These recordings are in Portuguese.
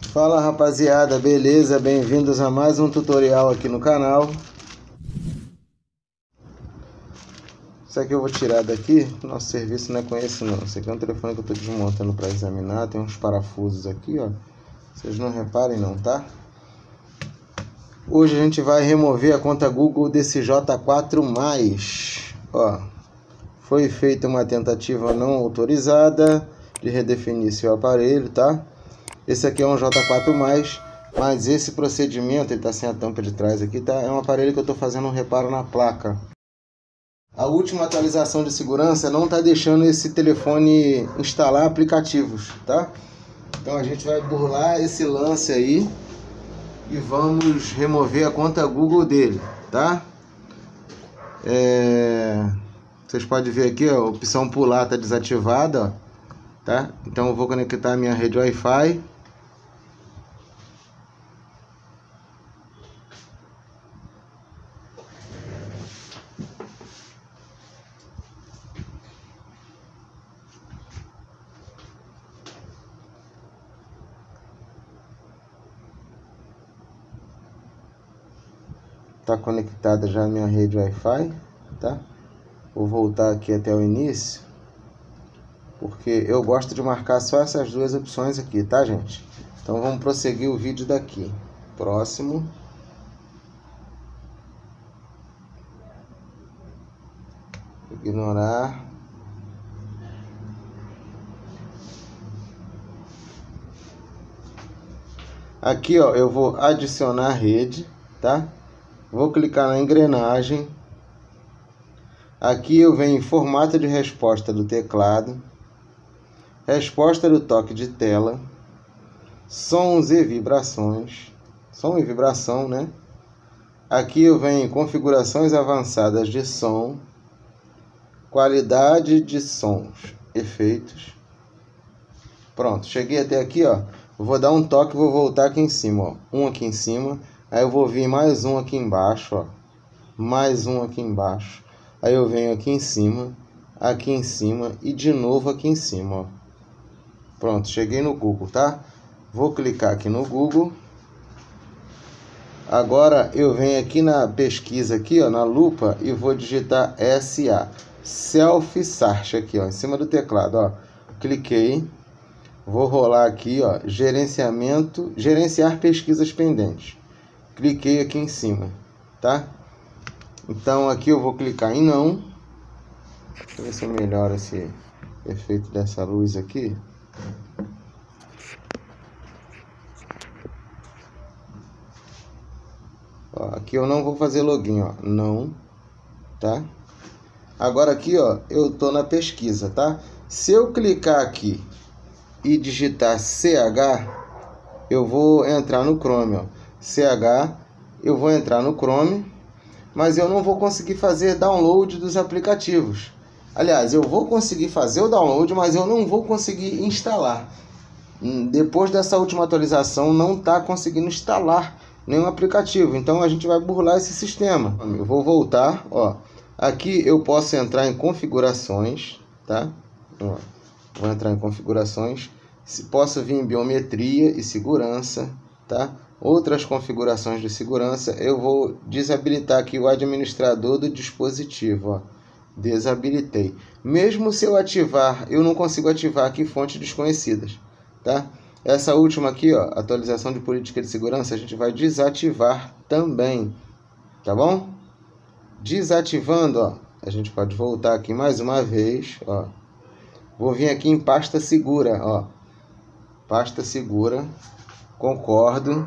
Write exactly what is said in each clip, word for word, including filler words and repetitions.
Fala rapaziada, beleza? Bem-vindos a mais um tutorial aqui no canal. Isso aqui eu vou tirar daqui, nosso serviço não é com esse não. Esse aqui é um telefone que eu tô desmontando para examinar, tem uns parafusos aqui, ó. Vocês não reparem não, tá? Hoje a gente vai remover a conta Google desse J quatro mais. Ó, foi feita uma tentativa não autorizada de redefinir seu aparelho, tá? Esse aqui é um J quatro mais, mas esse procedimento, ele tá sem a tampa de trás aqui, tá? É um aparelho que eu tô fazendo um reparo na placa. A última atualização de segurança não tá deixando esse telefone instalar aplicativos, tá? Então a gente vai burlar esse lance aí e vamos remover a conta Google dele, tá? É... Vocês podem ver aqui, ó, a opção pular tá desativada, ó, tá? Então eu vou conectar a minha rede Wi-Fi. Tá conectada já a minha rede Wi-Fi, tá? Vou voltar aqui até o início, porque eu gosto de marcar só essas duas opções aqui, tá, gente? Então vamos prosseguir o vídeo daqui. Próximo. Ignorar. Aqui, ó, eu vou adicionar rede, tá? Vou clicar na engrenagem. Aqui eu venho em formato de resposta do teclado, resposta do toque de tela, sons e vibrações, som e vibração, né? Aqui eu venho em configurações avançadas de som, qualidade de sons, efeitos. Pronto, cheguei até aqui, ó. Vou dar um toque e vou voltar aqui em cima, ó. Um aqui em cima. Aí eu vou vir mais um aqui embaixo, ó. Mais um aqui embaixo. Aí eu venho aqui em cima, aqui em cima e de novo aqui em cima, ó. Pronto, cheguei no Google, tá? Vou clicar aqui no Google. Agora eu venho aqui na pesquisa aqui, ó, na lupa, e vou digitar S A. Self Search aqui, ó, em cima do teclado, ó. Cliquei. Vou rolar aqui, ó, gerenciamento, gerenciar pesquisas pendentes. Cliquei aqui em cima, tá? Então aqui eu vou clicar em não. Deixa eu ver se eu melhoro esse efeito dessa luz aqui. Ó, aqui eu não vou fazer login, ó, não, tá? Agora aqui, ó, eu tô na pesquisa, tá? Se eu clicar aqui e digitar C H, eu vou entrar no Chrome, ó. C H, eu vou entrar no Chrome, mas eu não vou conseguir fazer download dos aplicativos. Aliás, eu vou conseguir fazer o download, mas eu não vou conseguir instalar. Depois dessa última atualização, não está conseguindo instalar nenhum aplicativo. Então a gente vai burlar esse sistema. Eu vou voltar, ó. Aqui eu posso entrar em configurações, tá? Ó, vou entrar em configurações. Posso vir em biometria e segurança, tá? Outras configurações de segurança. Eu vou desabilitar aqui o administrador do dispositivo, ó. Desabilitei. Mesmo se eu ativar, eu não consigo ativar aqui fontes desconhecidas, tá? Essa última aqui, ó, atualização de política de segurança, a gente vai desativar também, tá bom? Desativando, ó, a gente pode voltar aqui mais uma vez, ó. Vou vir aqui em pasta segura, ó. Pasta segura. Concordo.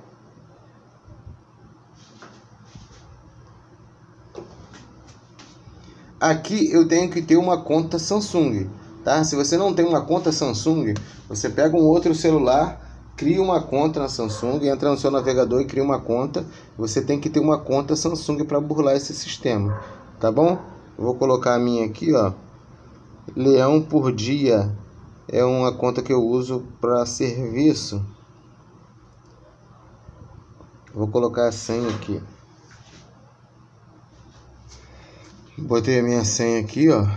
Aqui eu tenho que ter uma conta Samsung, tá? Se você não tem uma conta Samsung, você pega um outro celular, cria uma conta na Samsung, entra no seu navegador e cria uma conta. Você tem que ter uma conta Samsung para burlar esse sistema, tá bom? Eu vou colocar a minha aqui, ó. Leão por dia é uma conta que eu uso para serviço. Vou colocar a senha aqui. Botei a minha senha aqui, ó.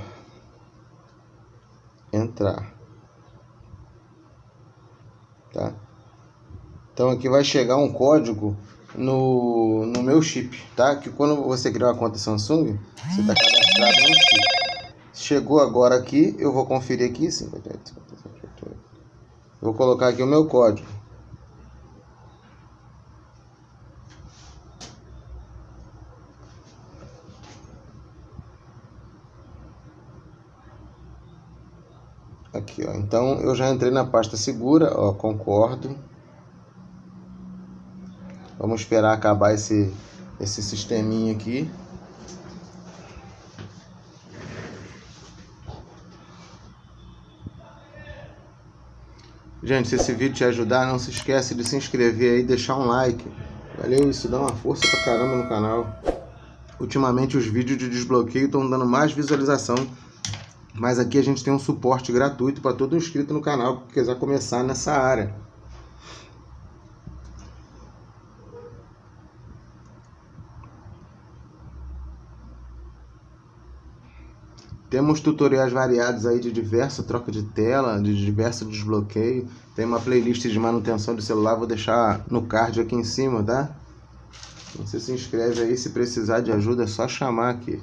Entrar. Tá? Então aqui vai chegar um código no, no meu chip, tá? Que quando você criar uma conta Samsung, você está cadastrado no chip. Chegou agora aqui, eu vou conferir aqui, cinquenta e oito, cinquenta e sete, cinquenta e oito. Vou colocar aqui o meu código. Aqui, ó. Então eu já entrei na pasta segura, ó, concordo. Vamos esperar acabar esse esse sisteminha aqui. Gente, se esse vídeo te ajudar, não se esquece de se inscrever aí, deixar um like. Valeu, isso dá uma força pra caramba no canal. Ultimamente os vídeos de desbloqueio estão dando mais visualização. Mas aqui a gente tem um suporte gratuito para todo inscrito no canal que quiser começar nessa área. Temos tutoriais variados aí de diversa troca de tela, de diverso desbloqueio. Tem uma playlist de manutenção de celular, vou deixar no card aqui em cima, tá? Você se inscreve aí, se precisar de ajuda é só chamar aqui.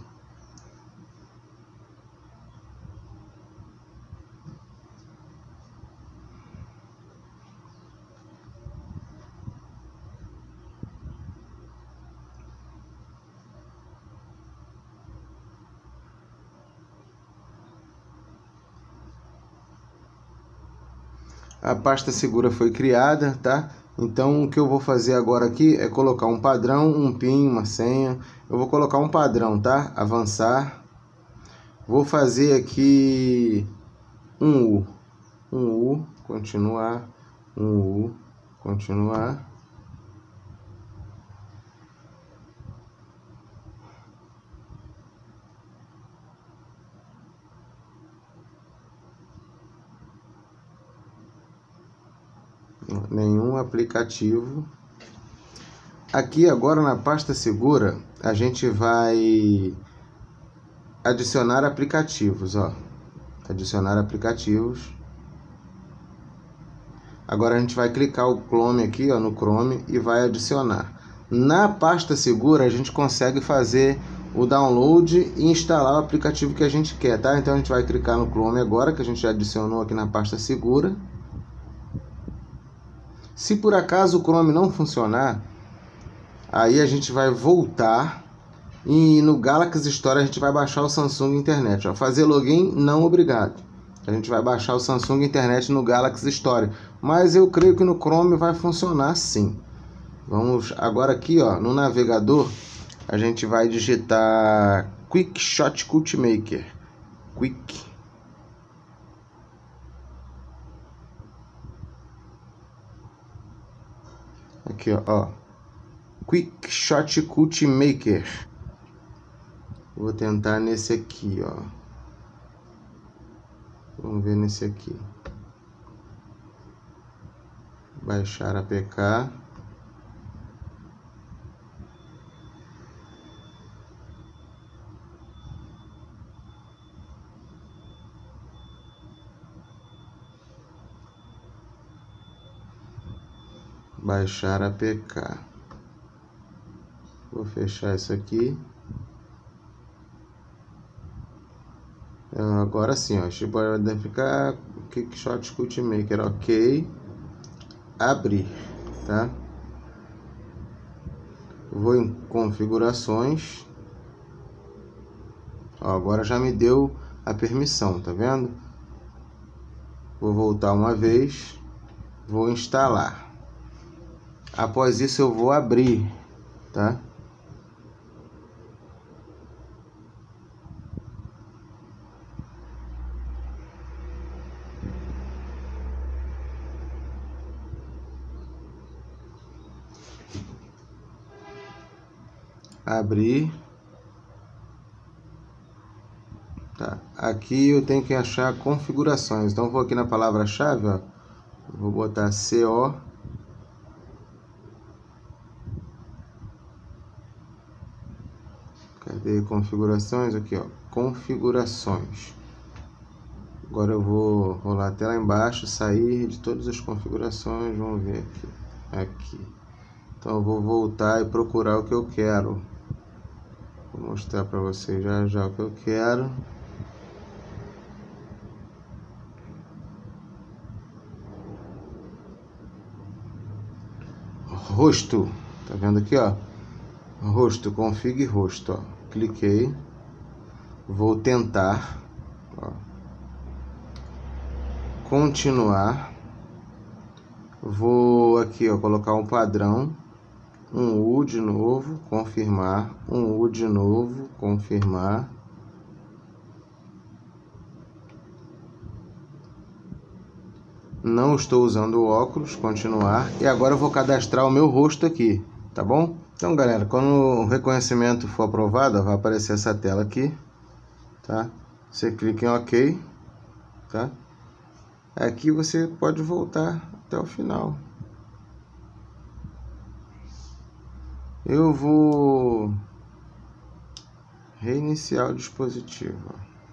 A pasta segura foi criada, tá? Então o que eu vou fazer agora aqui é colocar um padrão, um PIN, uma senha. Eu vou colocar um padrão, tá? Avançar. Vou fazer aqui um U. Um U, continuar. Um U, continuar. Nenhum aplicativo. Aqui agora na pasta segura a gente vai adicionar aplicativos, ó. Adicionar aplicativos. Agora a gente vai clicar o Chrome aqui, ó, no Chrome e vai adicionar. Na pasta segura a gente consegue fazer o download e instalar o aplicativo que a gente quer, tá? Então a gente vai clicar no Chrome agora, que a gente já adicionou aqui na pasta segura. Se por acaso o Chrome não funcionar, aí a gente vai voltar e no Galaxy Store a gente vai baixar o Samsung Internet. Ó. Fazer login, não obrigado. A gente vai baixar o Samsung Internet no Galaxy Store. Mas eu creio que no Chrome vai funcionar sim. Vamos agora aqui, ó, no navegador, a gente vai digitar Quick Shotcut Maker. Quick. Aqui, ó, ó. Quick Shotcut Maker. Vou tentar nesse aqui, ó. Vamos ver nesse aqui. Baixar A P K. Baixar A P K. Vou fechar isso aqui. Agora sim, ó. Tipo, vai ficar Quick Shotcut Maker, ok. Abrir, tá? Vou em configurações. Ó, agora já me deu a permissão, tá vendo? Vou voltar uma vez. Vou instalar. Após isso eu vou abrir, tá? Abrir. Tá. Aqui eu tenho que achar configurações. Então vou aqui na palavra-chave, ó. Vou botar C O. Cadê configurações? Aqui, ó. Configurações. Agora eu vou rolar até lá embaixo, sair de todas as configurações. Vamos ver aqui. aqui. Então eu vou voltar e procurar o que eu quero. Vou mostrar para vocês já já o que eu quero. Rosto, tá vendo aqui, ó? Rosto, config rosto, ó. Cliquei. Vou tentar, ó. Continuar. Vou aqui, ó, colocar um padrão. Um U de novo, confirmar. Um U de novo, confirmar. Não estou usando o óculos, continuar. E agora eu vou cadastrar o meu rosto aqui, tá bom? Então, galera, quando o reconhecimento for aprovado, vai aparecer essa tela aqui, tá? Você clica em OK, tá? Aqui você pode voltar até o final. Eu vou reiniciar o dispositivo.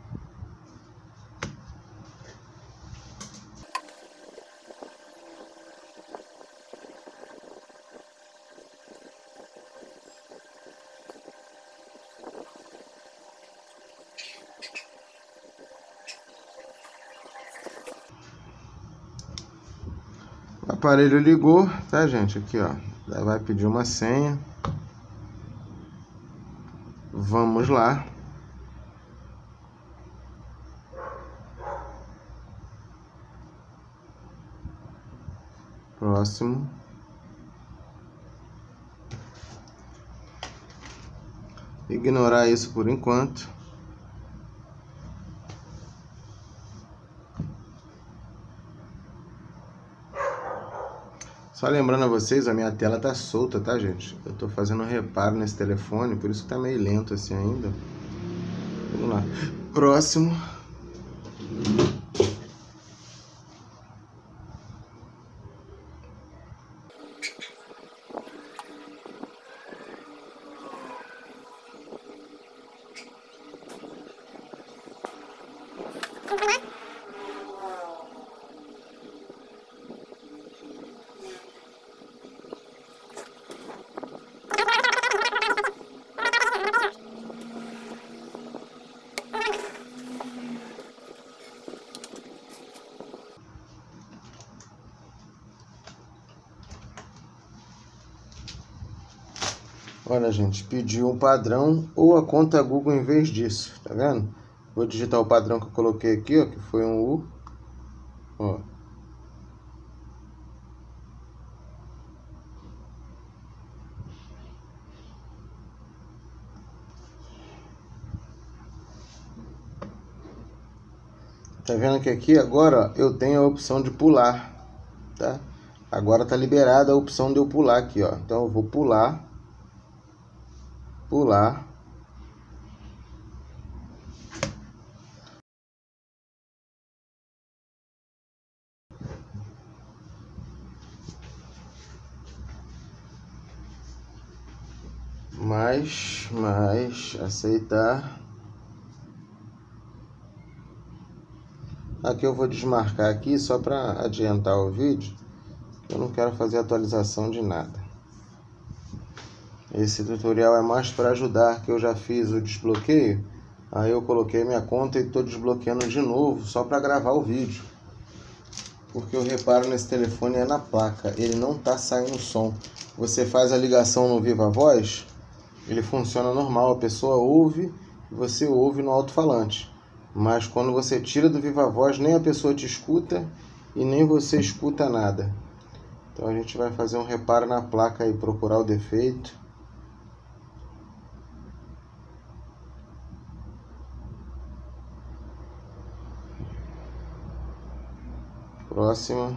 O aparelho ligou, tá, gente? Aqui, ó. Vai pedir uma senha. Vamos lá. Próximo. Ignorar isso por enquanto. Só lembrando a vocês, a minha tela tá solta, tá, gente? Eu tô fazendo um reparo nesse telefone, por isso que tá meio lento assim ainda. Vamos lá. Próximo. Olha, gente, pediu um padrão ou a conta Google em vez disso, tá vendo? Vou digitar o padrão que eu coloquei aqui, ó, que foi um U. Ó. Tá vendo que aqui agora ó, eu tenho a opção de pular, tá? Agora tá liberada a opção de eu pular aqui, ó. Então eu vou pular. Pular. Mais, mais, aceitar. Aqui eu vou desmarcar aqui só para adiantar o vídeo. Eu não quero fazer atualização de nada. Esse tutorial é mais para ajudar, que eu já fiz o desbloqueio. Aí eu coloquei minha conta e estou desbloqueando de novo, só para gravar o vídeo. Porque eu reparo nesse telefone é na placa, ele não está saindo som. Você faz a ligação no Viva Voz, ele funciona normal, a pessoa ouve e você ouve no alto-falante. Mas quando você tira do Viva Voz, nem a pessoa te escuta e nem você escuta nada. Então a gente vai fazer um reparo na placa e procurar o defeito. Próxima.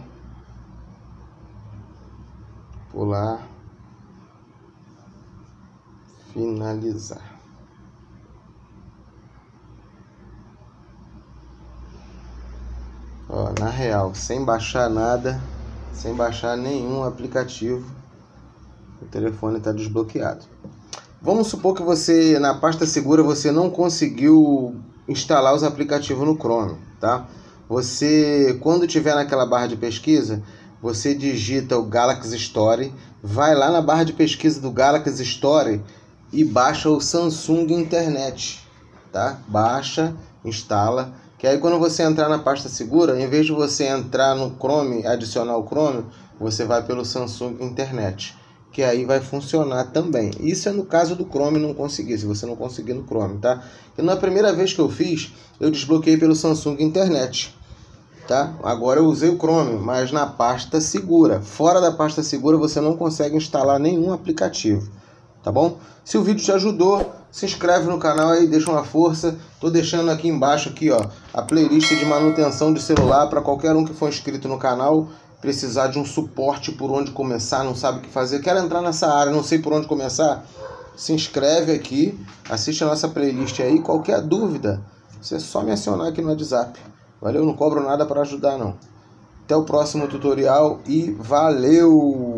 Pular. Finalizar. Ó, na real, sem baixar nada, sem baixar nenhum aplicativo, o telefone está desbloqueado. Vamos supor que você, na pasta segura, você não conseguiu instalar os aplicativos no Chrome, tá? Você, quando tiver naquela barra de pesquisa, você digita o Galaxy Store, vai lá na barra de pesquisa do Galaxy Store e baixa o Samsung Internet, tá? Baixa, instala, que aí quando você entrar na pasta segura, em vez de você entrar no Chrome, adicionar o Chrome, você vai pelo Samsung Internet, que aí vai funcionar também. Isso é no caso do Chrome não conseguir, se você não conseguir no Chrome, tá? E na primeira vez que eu fiz, eu desbloqueei pelo Samsung Internet, tá? Agora eu usei o Chrome, mas na pasta segura. Fora da pasta segura você não consegue instalar nenhum aplicativo, tá bom? Se o vídeo te ajudou, se inscreve no canal aí, deixa uma força. Tô deixando aqui embaixo aqui, ó, a playlist de manutenção de celular para qualquer um que for inscrito no canal, precisar de um suporte por onde começar, não sabe o que fazer, quero entrar nessa área, não sei por onde começar, se inscreve aqui, assiste a nossa playlist aí, qualquer dúvida, você é só me acionar aqui no WhatsApp. Valeu, não cobro nada para ajudar não. Até o próximo tutorial e valeu!